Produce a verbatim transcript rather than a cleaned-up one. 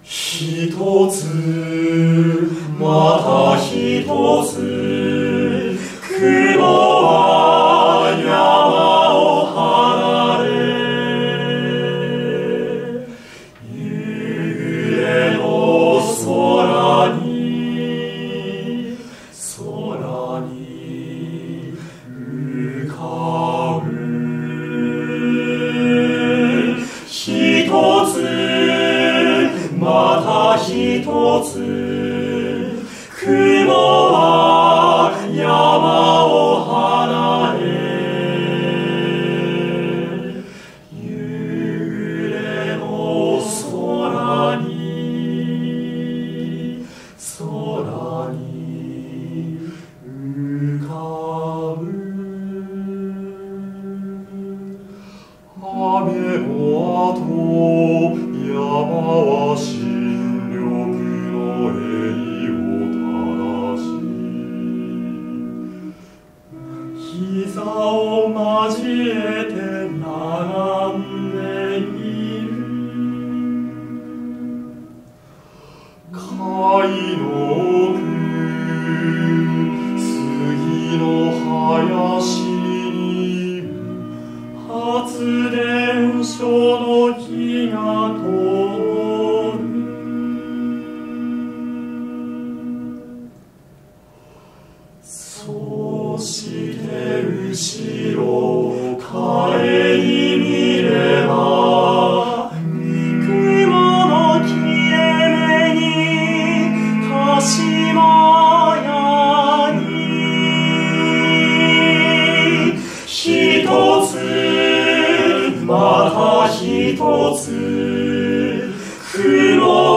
ひとつまたひとつ雲は山を離れ夕暮れの空に空に浮かぶひとつまたひとつ雲は山を離れ夕暮れの空に空に浮かぶ雨の後山は新緑の襟を垂らし膝を交えて並んでいる貝の奥杉の林に発電所の木が通るそうして後ろを顧みれば雲の切れ目に鹿島屋にひとつまたひとつ雲